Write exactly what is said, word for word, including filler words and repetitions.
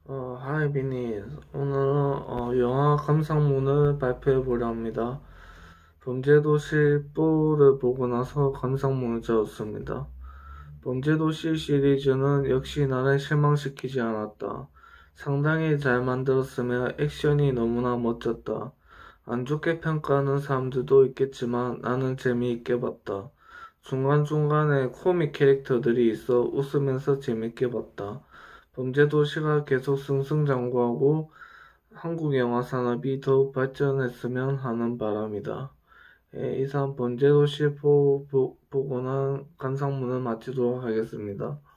어, 하이 비니. 오늘은 어, 영화 감상문을 발표해 보려 합니다. 범죄도시 사를 보고 나서 감상문을 적었습니다. 범죄도시 시리즈는 역시 나를 실망시키지 않았다. 상당히 잘 만들었으며 액션이 너무나 멋졌다. 안 좋게 평가하는 사람들도 있겠지만 나는 재미있게 봤다. 중간중간에 코믹 캐릭터들이 있어 웃으면서 재밌게 봤다. 범죄도시가 계속 승승장구하고 한국 영화 산업이 더욱 발전했으면 하는 바람이다. 예, 이상 범죄도시 보, 보, 보고 난 감상문을 마치도록 하겠습니다.